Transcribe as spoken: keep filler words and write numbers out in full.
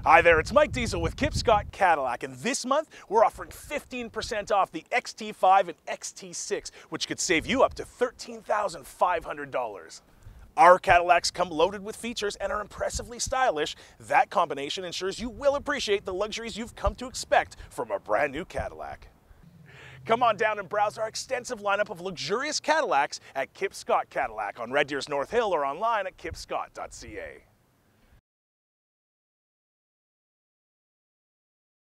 Hi there, it's Mike Diesel with Kipp Cadillac, and this month we're offering fifteen percent off the X T five and X T six, which could save you up to thirteen thousand five hundred dollars. Our Cadillacs come loaded with features and are impressively stylish. That combination ensures you will appreciate the luxuries you've come to expect from a brand new Cadillac. Come on down and browse our extensive lineup of luxurious Cadillacs at Kipp Cadillac on Red Deer's North Hill or online at kipp scott dot c a.